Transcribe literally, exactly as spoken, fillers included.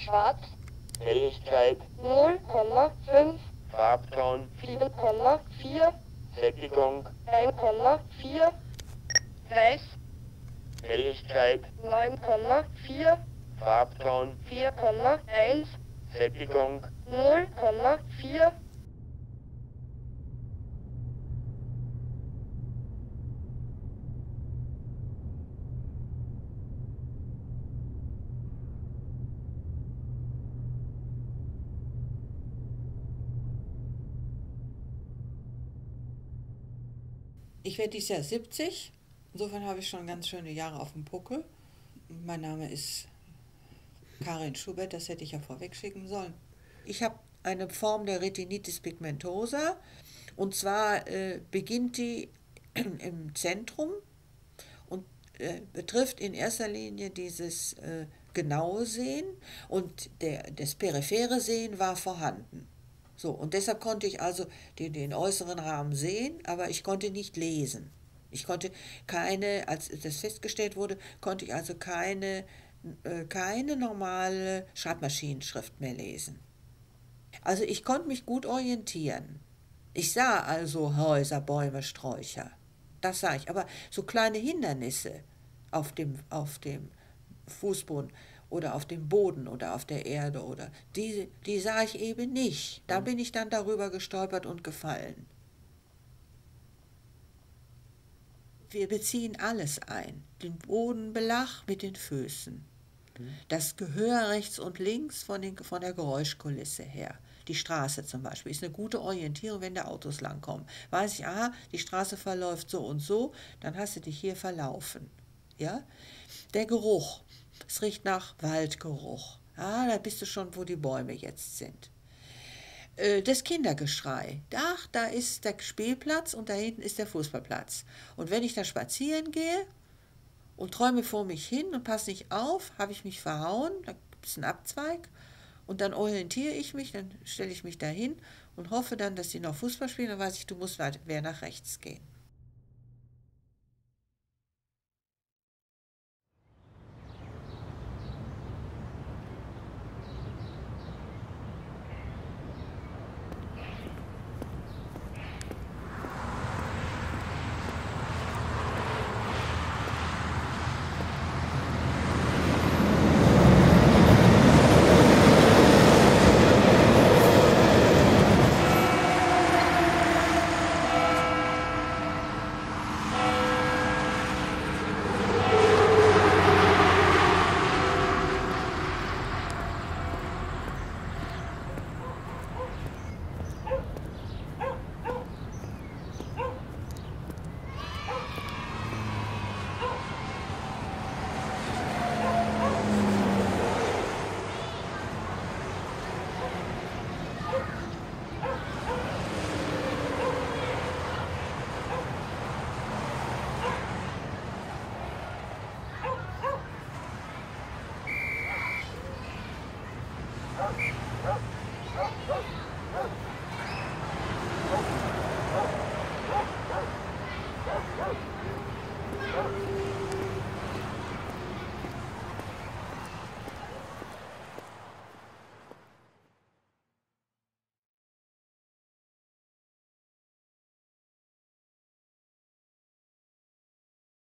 schwarz, Helligkeit, null Komma fünf, Farbton, sieben Komma vier, Sättigung, eins Komma vier, weiß, Helligkeit, neun Komma vier, Farbton, vier Komma eins, Sättigung, null Komma vier, Ich werde dieses Jahr siebzig, insofern habe ich schon ganz schöne Jahre auf dem Puckel. Mein Name ist Karin Schubert, das hätte ich ja vorweg schicken sollen. Ich habe eine Form der Retinitis pigmentosa und zwar äh, beginnt die im Zentrum und äh, betrifft in erster Linie dieses äh, genaue Sehen und der, das periphere Sehen war vorhanden. So, und deshalb konnte ich also den, den äußeren Rahmen sehen, aber ich konnte nicht lesen. Ich konnte keine, als das festgestellt wurde, konnte ich also keine, äh, keine normale Schreibmaschinenschrift mehr lesen. Also ich konnte mich gut orientieren. Ich sah also Häuser, Bäume, Sträucher. Das sah ich. Aber so kleine Hindernisse auf dem, auf dem Fußboden oder auf dem Boden oder auf der Erde oder die, die sah ich eben nicht. Da bin ich dann darüber gestolpert und gefallen. Wir beziehen alles ein. Den Bodenbelag mit den Füßen. Das Gehör rechts und links von, den, von der Geräuschkulisse her. Die Straße zum Beispiel ist eine gute Orientierung, wenn da Autos langkommen. Weiß ich, aha, die Straße verläuft so und so, dann hast du dich hier verlaufen. Ja? Der Geruch. Es riecht nach Waldgeruch. Ah, da bist du schon, wo die Bäume jetzt sind. Äh, das Kindergeschrei. Ach, da ist der Spielplatz und da hinten ist der Fußballplatz. Und wenn ich da spazieren gehe und träume vor mich hin und passe nicht auf, habe ich mich verhauen, da gibt es einen Abzweig und dann orientiere ich mich, dann stelle ich mich da hin und hoffe dann, dass die noch Fußball spielen, dann weiß ich, du musst wer nach rechts gehen.